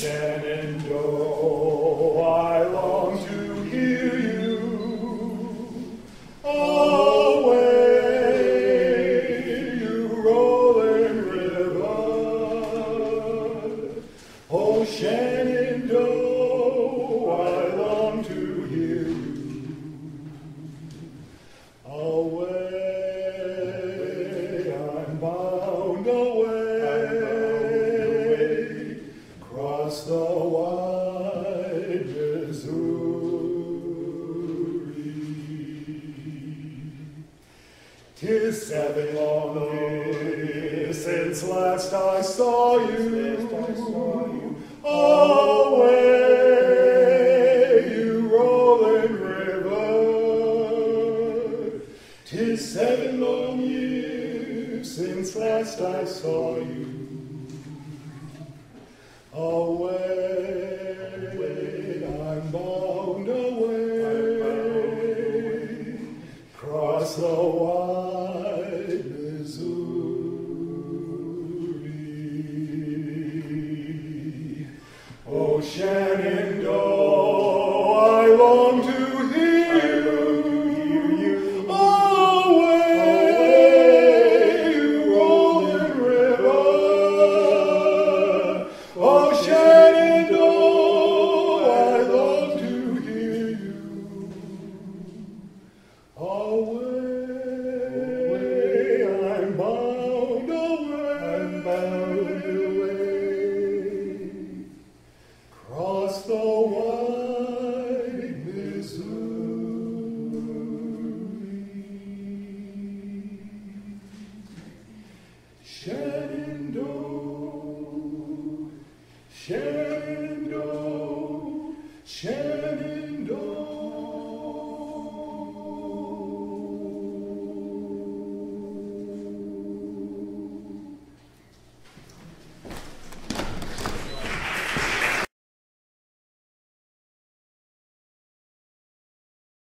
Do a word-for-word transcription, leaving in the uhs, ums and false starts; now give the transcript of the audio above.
Shenendoah, I long to hear you. Away, you rolling river. Oh, Shenendoah, I long to hear you. Away, I'm bound away, across the wide Missouri. 'Tis seven long years since last I saw you. Away, you rolling river. 'Tis seven long years since last I saw you. Away, I'm bound away, across the wide Missouri. Oh, Shenendoah,